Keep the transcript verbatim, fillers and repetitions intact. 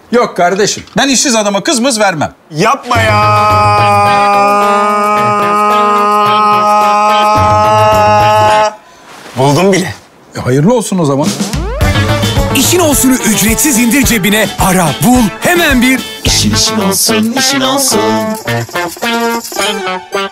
Yok kardeşim. Ben işsiz adama kız mız vermem. Yapma ya. Buldum bile. E, hayırlı olsun o zaman. İşin Olsun'u ücretsiz indir cebine, ara, bul, hemen bir... İşin işin olsun, işin olsun.